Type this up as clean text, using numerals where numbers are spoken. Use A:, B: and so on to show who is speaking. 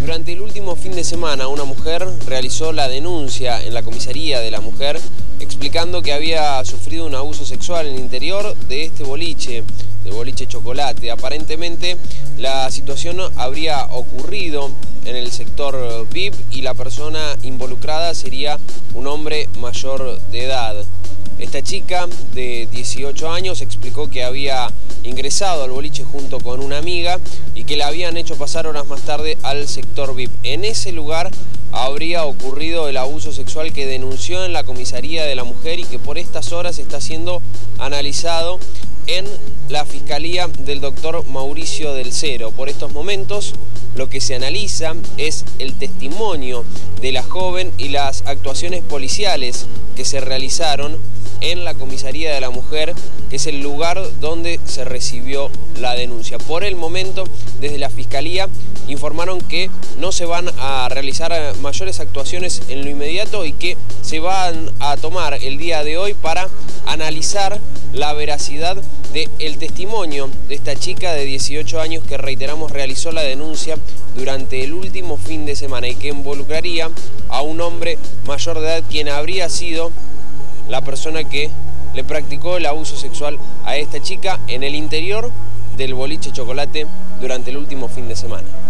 A: Durante el último fin de semana, una mujer realizó la denuncia en la comisaría de la mujer explicando que había sufrido un abuso sexual en el interior de este boliche, del boliche Chocolate. Aparentemente, la situación habría ocurrido en el sector VIP y la persona involucrada sería un hombre mayor de edad. Esta chica de 18 años explicó que había ingresado al boliche junto con una amiga y que la habían hecho pasar horas más tarde al sector VIP. En ese lugar habría ocurrido el abuso sexual que denunció en la comisaría de la mujer y que por estas horas está siendo analizado en la Fiscalía del doctor Mauricio del Cero. Por estos momentos, lo que se analiza es el testimonio de la joven y las actuaciones policiales que se realizaron en la comisaría de la mujer, que es el lugar donde se recibió la denuncia. Por el momento, desde la Fiscalía informaron que no se van a realizar mayores actuaciones en lo inmediato y que se van a tomar el día de hoy para analizar la veracidad del testimonio de esta chica de 18 años que, reiteramos, realizó la denuncia durante el último fin de semana y que involucraría a un hombre mayor de edad quien habría sido la persona que le practicó el abuso sexual a esta chica en el interior del boliche Chocolate durante el último fin de semana.